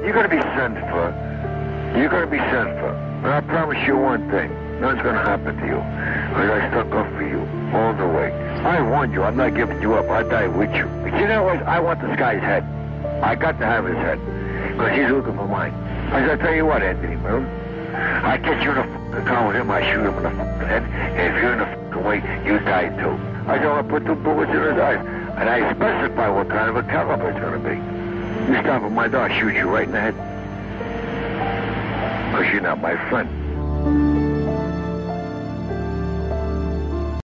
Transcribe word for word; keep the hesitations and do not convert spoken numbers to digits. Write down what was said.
You're gonna be sent for. You're gonna be sent for. But I promise you one thing. Nothing's gonna happen to you. Because I stuck up for you all the way. I warned you. I'm not giving you up. I'll die with you. But you know what? I want this guy's head. I got to have his head. Because he's looking for mine. I said, I tell you what, Anthony Milne. I get you in a fucking car with him. I shoot him in the fucking head. And if you're in the fucking way, you die too. I said, I put two bullets in his eyes. And I specify what kind of a caliber it's gonna be. You stop at my door, I'll shoot you right in the head. Because you're not my friend.